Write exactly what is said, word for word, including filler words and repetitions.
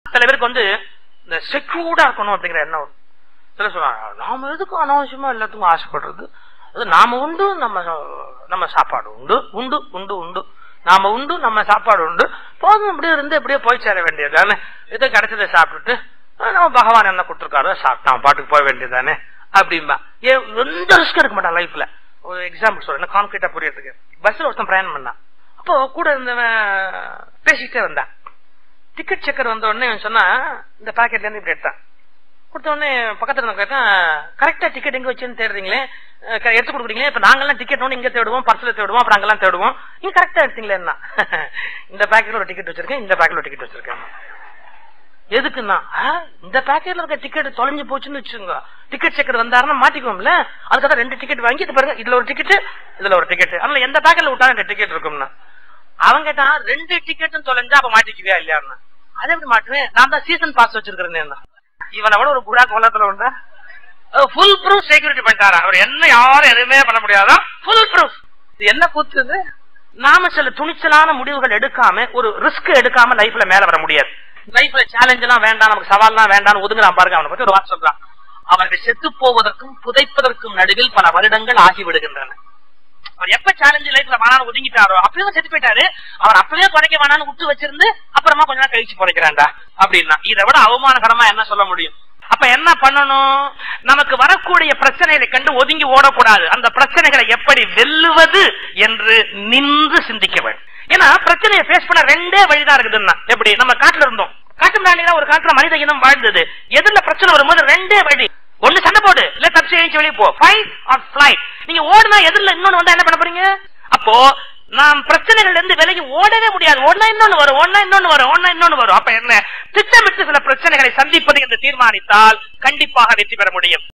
சில பேருக்கு வந்து இந்த செக்யூர்டா இருக்கணும் அப்படிங்கிற எண்ணம். சில சொல்லுவாங்க, நாம எதுக்கு அனாவசியமா எல்லாத்துக்கும் ஆசைப்படுறது, அது நாம உண்டு நம்ம நம்ம சாப்பாடு உண்டு உண்டு உண்டு உண்டு நாம உண்டு நம்ம சாப்பாடு உண்டு போதும், அப்படியே இருந்து எப்படியே போய் சேர வேண்டியதுதானே, இதை கிடைச்சதை சாப்பிட்டுட்டு நம்ம பகவான் என்ன கொடுத்துருக்காரோ சாப்பிட்டான் பாட்டுக்கு போக வேண்டியதுதானே அப்படின்பா. எந்த ரிஸ்க் எடுக்க மாட்டான் லைஃப்ல. ஒரு எக்ஸாம்பிள் சொல்றேன் கான்கிரீட்டா புரியறதுக்கு. பஸ்ல ஒருத்தன் பிரயாணம் பண்ணான். அப்போ கூட இருந்தவன் பேசிக்கிட்டே வந்தான். டிக்கெட் செக்கர் வந்த உடனே சொன்னா இந்த பாக்கெட்ல இருந்து இப்படி எடுத்தான். கொடுத்த உடனே பக்கத்துல கேட்டான், கரெக்டா டிக்கெட் எங்க வச்சுன்னு தேடுறீங்களே, எடுத்து கொடுக்குறீங்களே, இப்ப நாங்கெல்லாம் டிக்கெட் ஒன்று இங்க தேடுவோம், பர்ஸ்ல தேடுவோம், அப்புறம் அங்கெல்லாம் தேடுவோம், நீங்க கரெக்டா எடுத்தீங்களே. இந்த பாக்கெட்ல ஒரு டிக்கெட் வச்சிருக்கேன், இந்த பாக்கெட்ல ஒரு டிக்கெட் வச்சிருக்கேன். எதுக்குன்னா இந்த பாக்கெட்ல இருக்க டிக்கெட் தொலைஞ்சு போச்சுன்னு வச்சுங்க, டிக்கெட் செக்கர் வந்தாருன்னா மாட்டிக்குவோம்ல, அதுக்காக ரெண்டு டிக்கெட் வாங்கி இது பாருங்க, இதுல ஒரு டிக்கெட் இதுல ஒரு டிக்கெட், அதனால எந்த பாக்கெட்ல விட்டா ரெண்டு டிக்கெட் இருக்கும்னா. அவன் கேட்டான், ரெண்டு டிக்கெட்டும் தொலைஞ்சா அப்ப மாட்டிக்குவியா இல்லையான்னு. அதை எப்படி மாட்டுவேன், நான் தான் சீசன் பாஸ் வச்சிருக்கிறேன். இவனை விட ஒரு புறா கோலத்துல உண்டா, ஃபுல் ப்ரூஃப் செக்யூரிட்டி பண்ணிட்டாரா, அவர் என்ன யாரும் எதுவுமே பண்ண முடியாதா, ஃபுல் ப்ரூஃப். என்ன கூத்துது, நாம சில துணிச்சலான முடிவுகள் எடுக்காம ஒரு ரிஸ்க் எடுக்காம லைஃப்ல மேல வர முடியாது. லைஃப்ல சேலஞ்ச் எல்லாம் வேண்டாம், நமக்கு சவால்லாம் வேண்டாம் ஒதுங்குறான் பாருங்க. அவனை பத்தி ஒரு வார்த்தை சொல்றான், அவர்கள் செத்து போவதற்கும் புதைப்பதற்கும் நடுவில் பல வருடங்கள் ஆகிவிடுகின்றன. அவர் எப்ப சேலஞ்சு லைஃப்ல வேணான்னு ஒதுங்கிட்டாரோ அப்பயும் செத்து போயிட்டாரு. அவர் அப்பவே புதைக்க வேணான்னு விட்டு வச்சிருந்து அப்புறமா கொஞ்ச நாள் கழிச்சு புதைக்கிறான்டா அப்படின்னா இதை விட அவமானகரமா என்ன சொல்ல முடியும்? அப்ப என்ன பண்ணணும், நமக்கு வரக்கூடிய பிரச்சனைகளை கண்டு ஒதுங்கி ஓடக்கூடாது, அந்த பிரச்சனைகளை எப்படி வெல்லுவது என்று நின்று சிந்திக்க வேண்டும். ஏன்னா பிரச்சனையை பேஸ் பண்ண ரெண்டே வழிதான் இருக்குதுன்னா, எப்படி நம்ம காட்டுல இருந்தோம், காட்டு பிராணிதான் ஒரு காட்டுல மனித இனம் வாழ்ந்தது. எதிரில பிரச்சனை வரும்போது ரெண்டே வழி, ஒண்ணு சண்டை போடு, இல்ல தப்பிச்சு எழுச்சி வெளியே போ, ஃபைட் ஆர் ஃபிளைட். நீங்க ஓடுனா எதிரில இன்னொன்னு வந்தா என்ன பண்ண போறீங்க? அப்போ நாம் பிரச்சனைகள் இருந்து விலகி ஓடவே முடியாது. ஒன்னா இன்னொன்னு வரும், ஒன்னா இன்னொன்னு வரும், ஒன்னா இன்னொன்னு வரும். அப்ப என்ன, திட்டமிட்டு சில பிரச்சனைகளை சந்திப்பது என்று தீர்மானித்தால் கண்டிப்பாக வெற்றி பெற முடியும்.